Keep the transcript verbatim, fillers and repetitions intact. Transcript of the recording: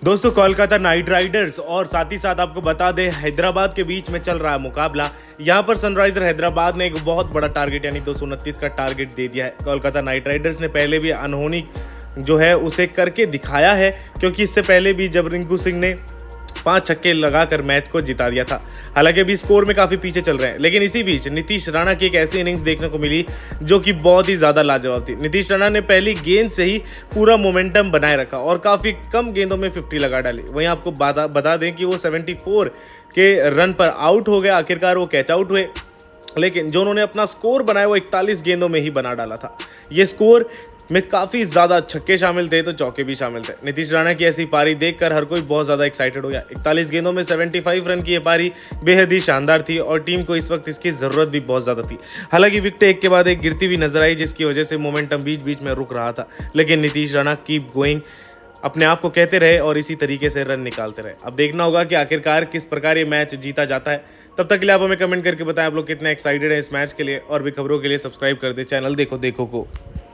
दोस्तों Kolkata night Riders और साथ ही साथ आपको बता दें हैदराबाद के बीच में चल रहा है मुकाबला। यहां पर सनराइजर हैदराबाद ने एक बहुत बड़ा टारगेट यानी दो सौ उनतीस का टारगेट दे दिया है। कोलकाता नाइट राइडर्स ने पहले भी अनहोनी जो है उसे करके दिखाया है, क्योंकि इससे पहले भी जब रिंकू सिंह ने पांच छक्के लगाकर मैच को जिता दिया था। हालांकि अभी स्कोर में काफी पीछे चल रहे हैं, लेकिन इसी बीच नीतीश राणा की एक ऐसी इनिंग्स देखने को मिली जो कि बहुत ही ज्यादा लाजवाब थी। नीतीश राणा ने पहली गेंद से ही पूरा मोमेंटम बनाए रखा और काफी कम गेंदों में पचास लगा डाली। वहीं आपको बता बता दें कि वो चौहत्तर के रन पर आउट हो गया, आखिरकार वो कैच आउट हुए, लेकिन जो उन्होंने अपना स्कोर बनाया वो इकतालीस गेंदों में ही बना डाला था। ये स्कोर में काफी ज्यादा छक्के शामिल थे तो चौके भी शामिल थे। नीतीश राणा की ऐसी पारी देखकर हर कोई बहुत ज्यादा एक्साइटेड हो गया। इकतालीस गेंदों में पचहत्तर रन की ये पारी बेहद ही शानदार थी और टीम को इस वक्त इसकी जरूरत भी बहुत ज्यादा थी। हालांकि विकेटें एक के बाद एक गिरती हुई नजर आई, जिसकी वजह से मोमेंटम बीच बीच में रुक रहा था, लेकिन नीतीश राणा कीप गोइंग अपने आप को कहते रहे और इसी तरीके से रन निकालते रहे। अब देखना होगा कि आखिरकार किस प्रकार ये मैच जीता जाता है। तब तक के लिए आप हमें कमेंट करके बताएं आप लोग कितने एक्साइटेड हैं इस मैच के लिए, और भी खबरों के लिए सब्सक्राइब कर दे चैनल देखो देखो को।